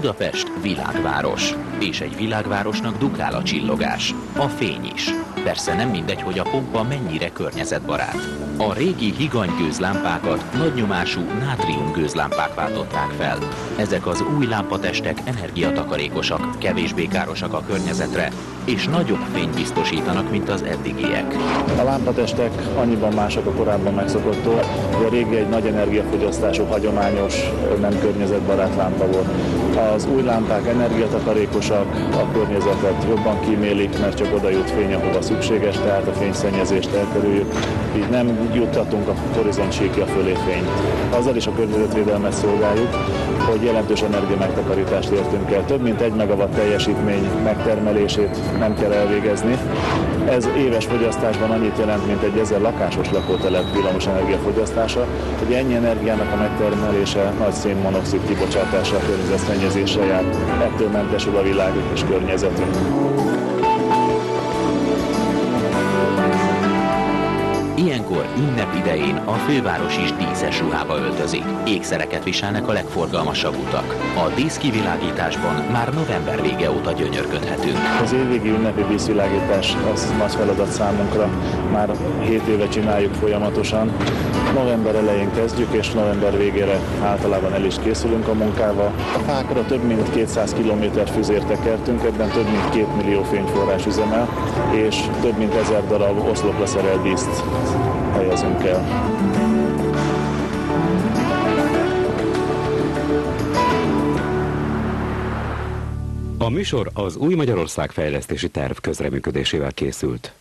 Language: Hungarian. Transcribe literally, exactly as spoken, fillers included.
Budapest világváros, és egy világvárosnak dukál a csillogás, a fény is. Persze nem mindegy, hogy a pompa mennyire környezetbarát. A régi higanygőzlámpákat nagynyomású nátriumgőzlámpák váltották fel. Ezek az új lámpatestek energiatakarékosak, kevésbé károsak a környezetre, és nagyobb fényt biztosítanak, mint az eddigiek. A lámpatestek annyiban másak a korábban megszokottól, hogy a régi egy nagy energiafogyasztású, hagyományos, nem környezetbarát lámpa volt. Az új lámpák energiatakarékosak, a környezetet jobban kímélik, mert csak oda jut fény, ahova szükséges, tehát a fényszennyezést elkerüljük, így nem juttatunk a horizontsíkja fölé fényt. Azzal is a környezetvédelmet szolgáljuk, hogy jelentős energiamegtakarítást értünk el. Több mint egy megawatt teljesítmény megtermelését nem kell elvégezni. Ez éves fogyasztásban annyit jelent, mint egy ezer lakásos lakótelep villamos energiafogyasztása, hogy ennyi energiának a megtermelése nagy szénmonoxid kibocsátással, környezetszennyezéssel jár. Ettől mentesül a világ és környezetünk. Ilyenkor ünnep idején a főváros is díszes ruhába öltözik. Ékszereket viselnek a legforgalmasabb utak. A díszkivilágításban már november vége óta gyönyörködhetünk. Az évvégi ünnepi díszvilágítás az nagy feladat számunkra. Már hét éve csináljuk folyamatosan. November elején kezdjük, és november végére általában el is készülünk a munkával. A fákra több mint kétszáz kilométer füzért tekertünk, ebben több mint két millió fényforrás üzemel, és több mint ezer darab oszlopra szerelt díszt helyezünk el. A műsor az Új Magyarország Fejlesztési Terv közreműködésével készült.